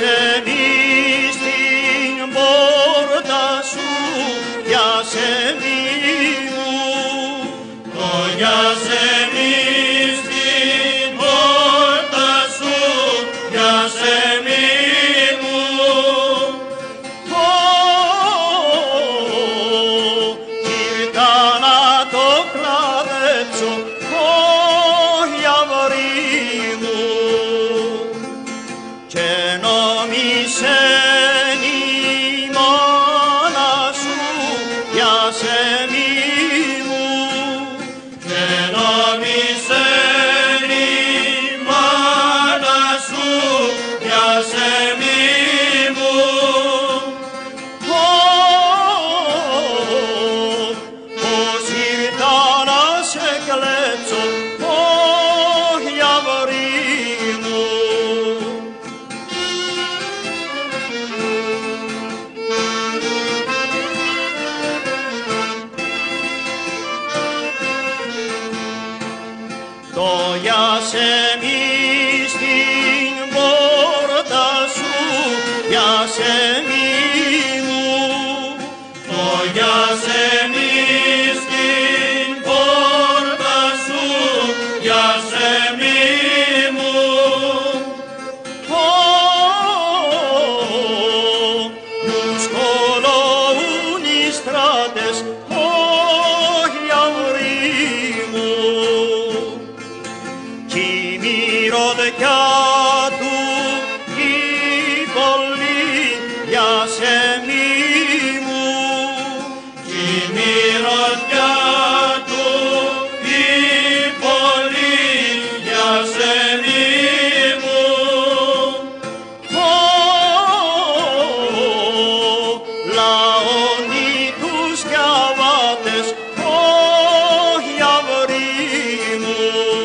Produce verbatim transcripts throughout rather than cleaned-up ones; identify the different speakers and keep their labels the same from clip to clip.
Speaker 1: μη στην πόρτα σου, πιάσε μη μου. Το πιάσε μη στην πόρτα σου, πιάσε μη μου. Ήρθα να το κλαδέψω, όχι αυρί μου. Και νόμισε η μάνα σου, πιάσε μη μου. Και νόμισε η μάνα σου, πιάσε μη μου. Πώς ήρθα να σε κλέψω, όχι αυρί μου. Το πιάσε μη στην πόρτα σου, πιάσε μη μου. Το πιάσε μη στην πόρτα σου, πιάσε μη μου. Μου σκολοούν οι στράτες, όχι αυρί μου. Κι η μυρωδιά του η πολύ, πιάσε μη μου. Κι η μυρωδιά του η πολύ, πιάσε μη μου. Λαώνει τους κι αβάτες, όχι αυρί μου.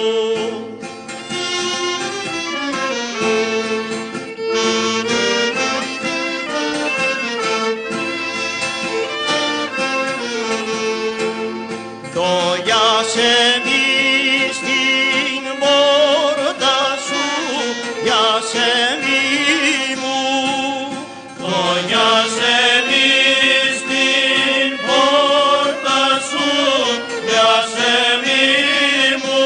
Speaker 1: Το πιάσε μη στην πόρτα σου, πιάσε μη μου. Το πιάσε μη στην πόρτα σου, πιάσε μη μου.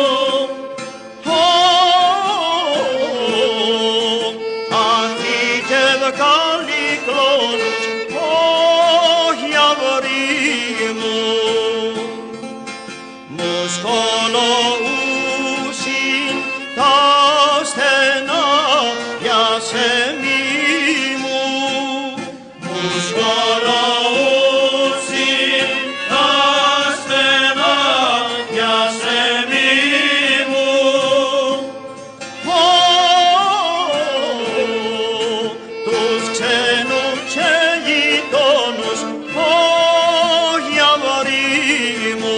Speaker 1: Αντίκευκαλοι κλόνους, όχι αυρί μου. Μου σκολοούσιν τα στενά, πιάσε μη μου. Μου σκολοούσιν τα στενά, πιάσε μη μου. Τους ξένους και γειτόνους, όχι αυρί μου.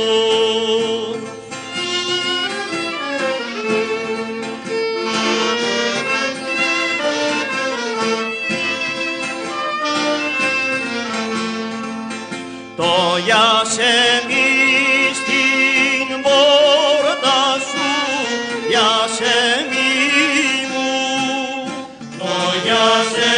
Speaker 1: Το πιάσε μη στην πόρτα σου, πιάσε μη μου. Το πιάσε